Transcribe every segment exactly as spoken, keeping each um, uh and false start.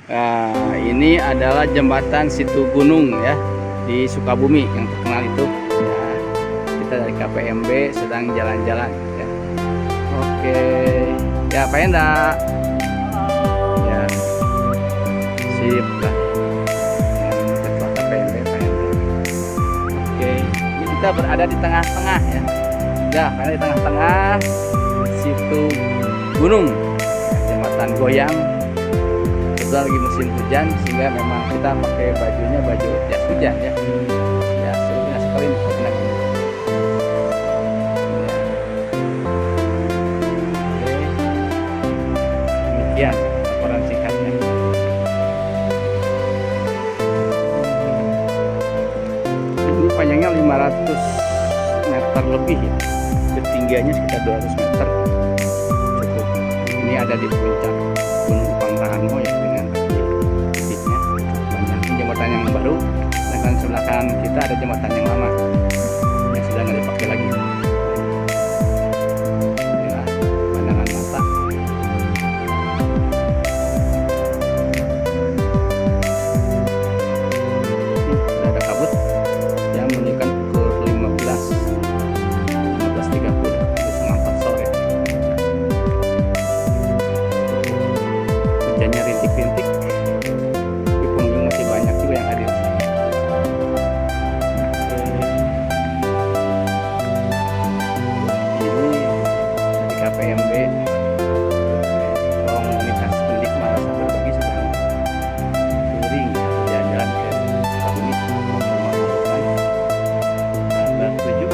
Nah, ini adalah jembatan Situ Gunung ya di Sukabumi yang terkenal itu. Ya, kita dari K P M B sedang jalan-jalan ya. Oke, ya Pak Enda. Ya, sip lah. Ketua K P M B Pak Enda. Oke, ini kita berada di tengah-tengah ya. Ya, karena di tengah-tengah Situ Gunung, jembatan goyang. Kita lagi musim hujan sehingga memang kita pakai bajunya baju jas hujan ya. Ya, sebenarnya sekali nih ya. Oke. Demikian laporan singkatnya. Ini panjangnya lima ratus meter lebih ya. Ketinggiannya sekitar dua ratus meter. Cukup. Ini ada di puncak Gunung Pangrango ya, dengan titiknya banyak. Jembatan yang baru, sedangkan sebelah kanan kita ada jembatan yang lama yang sudah nggak dipakai lagi. Inilah pandangan mata. Ini sudah ada kabut yang menunjukkan pukul lima belas tiga puluh setengah empat sore. Hujannya rintik-rintik, tapi pengunjung masih banyak juga yang hadir. Ini dari K P M B komunitas pendidik Marasa Berbagi sedang touring atau jalan-jalan ke Sukabumi bersama teman-teman tanggal tujuh.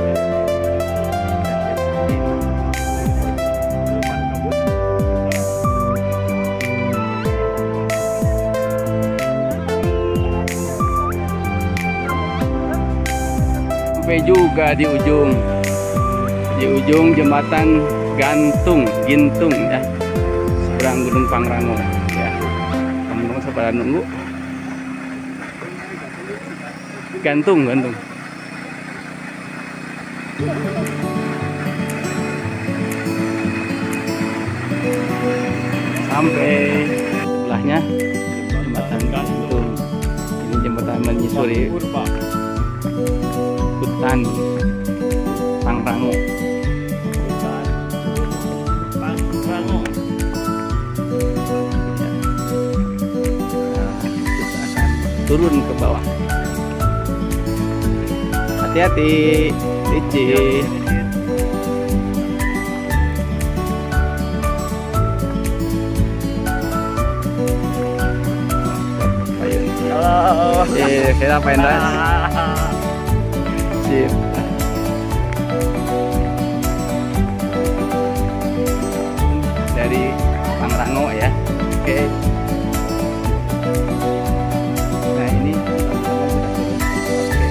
Sampai juga di ujung di ujung jembatan gantung gintung ya, seberang Gunung Pangrango ya. Teman-teman sabar nunggu gantung gantung sampai sebelahnya jembatan gantung. Ini jembatan menyusuri hutan Pangrango. Pangrango. Ya. Nah, kita akan turun ke bawah. Hati-hati, licin. Halo. Eh, kita apa Indra? Sip. Dari Pangrango ya. Oke. Nah ini teman-teman sudah turun. Oke.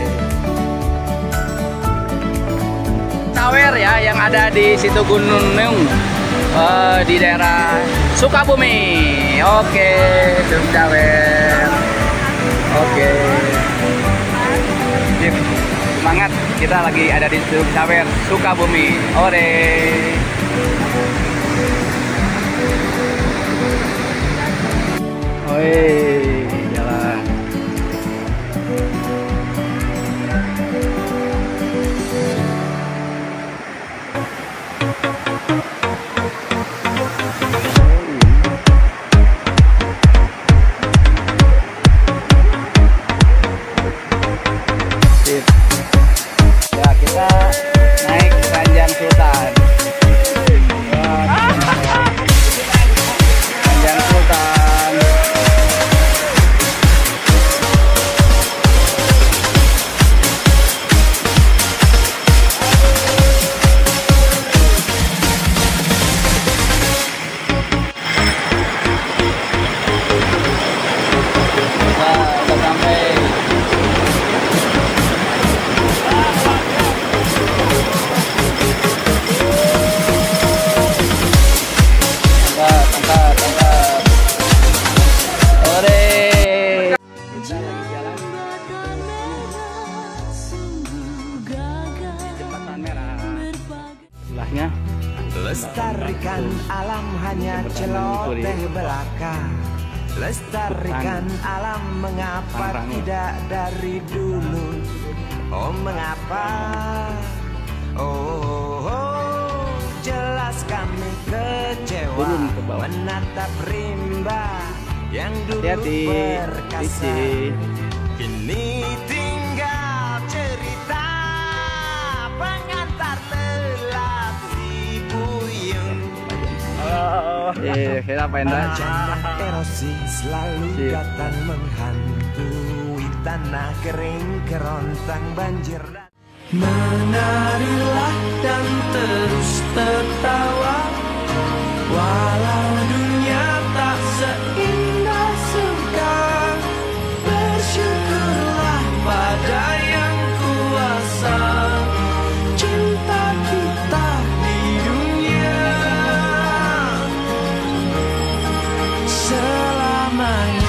Cawer ya yang ada di Situ Gunung uh, di daerah Sukabumi. Oke, Gunung Cawer. Oke. Sip. Semangat, kita lagi ada di Gunung Cawer Sukabumi. Ore. Oi, jalan. Ya, kita naik Ranjang Sultan. Ranjang Sultan. Lestarikan alam hanya celoteh belaka. Lestarikan alam, mengapa Pangrango. tidak dari dulu? Oh mengapa? Oh, oh, oh. Jelas kami kecewa Turun ke bawah. menatap rimba yang dulu Hati-hati, perkasa. Cici. Kini tinggal cerita pengantar lelah si Buyung. Eh, kenapa Endra? Bencana erosi selalu Sip. datang menghantui tanah kering kerontang banjir. Menarilah dan terus tertawa, walau dunia tak seindah surga. Bersyukurlah pada yang kuasa, cinta kita di dunia selamanya.